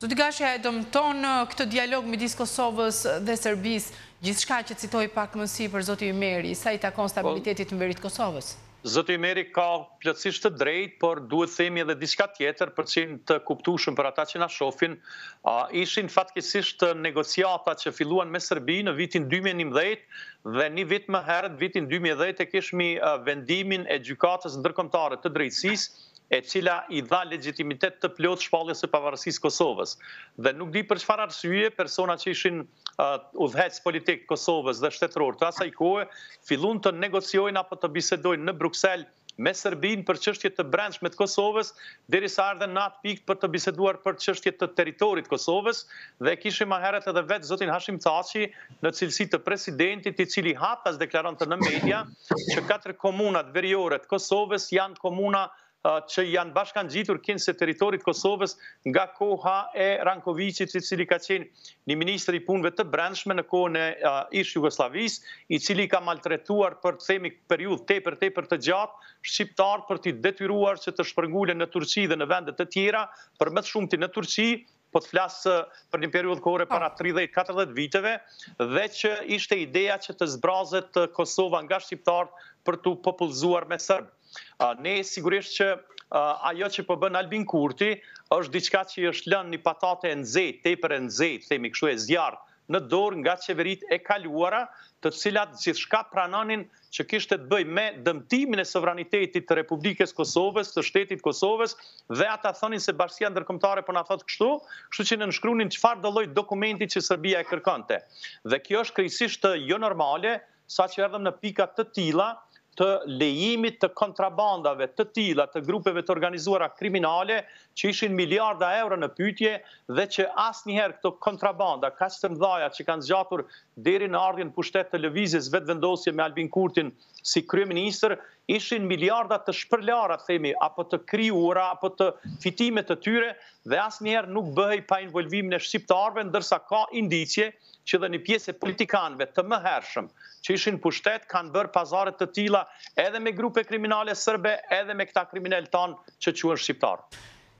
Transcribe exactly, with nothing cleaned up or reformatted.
Zoti Gashi, e dëmton këtë dialog midis Kosovës dhe Serbisë, gjithçka që citoi pak më sipër zoti Ymeri, sa i takon stabilitetit të mberi të Kosovës? Zoti Ymeri ka plotësisht të drejtë, por duhet themi edhe diçka tjetër për të qenë të kuptueshëm për ata që na shohin. Uh, ishin fatkeqësisht negociata që filluan me Serbinë në vitin dy mijë e njëmbëdhjetë dhe një vit më herët, vitin dy mijë e dhjetë, e kishmi uh, vendimin e gjykatës ndërkombëtare të drejtësisë, e cila i dha legitimitet të plot shpalljes së pavarësisë Kosovës. Dhe nuk di për çfarë arsye persona që ishin uh, udhëhec politik Kosovës dhe shtetëror të asaj kohe filluan të negociojnë apo të bisedojnë në Bruksel me Serbinë për çështje të brendshme të Kosovës, derisa ardhen në atë pikë për të biseduar për çështje të territorit të Kosovës, dhe kishim më herët edhe vetë zotin Hashim Thaçi në cilësi të presidentit, i cili hapas deklaronte në media që katër komunat veriore të Kosovës janë komuna që janë bashkangjitur kinse teritorit Kosovës nga koha e Rankovicit, i cili ka qenë një ministër i punëve të brendshme në kohën e uh, ish Jugosllavisë, i cili ka maltretuar për të themi periudhë tepër tepër të gjatë shqiptar për t'i detyruar që të shpërngulen në Turqi dhe në vende të tjera, për më të shumti në Turqi, po të flasë për një periudhë kohore para tridhjetë katërdhjetë viteve, dhe që ishte ideja që të zbrazet Kosova nga shqiptarët për t'u popullzuar me serbë. Ne sigurisht që ajo që po bën Albin Kurti është diçka që i është lënë një patate e nxehtë, tepër e nxehtë, themi kështu, e zjarrt në dorë nga qeveritë e kaluara, të cilat gjithçka pranonin që kishte të bëjë me dëmtimin e sovranitetit të Republikës Kosovës, të shtetit Kosovës, dhe ata thonin se bashkia ndërkombëtare po na thotë kështu, kështu që nënshkruanin çfarë do lloj dokumenti që Serbia e kërkonte. Dhe kjo është krejtësisht jo normale, saqë erdhëm në pika të tilla të lejimit të kontrabandave të tilla të grupeve të organizuara kriminale që ishin miliarda euro në pyetje, dhe që asnjëherë këto kontrabanda kaq të mëdha që kanë zgjatur deri në ardhjen pushtet të lëvizjes vetëvendosje me Albin Kurtin si kryeministër, ishin miliarda të shpërlara, themi, apo të krijuara, apo të fitime të tyre, dhe asnjëherë nuk bëhej pa involvimin e shqiptarëve, ndërsa ka indicie që dhe një pjesë e politikanëve të mëhershëm që ishin pushtet kanë bërë pazare të tilla edhe me grupe kriminale serbe, edhe me këta kriminal tanë që quhen shqiptarë.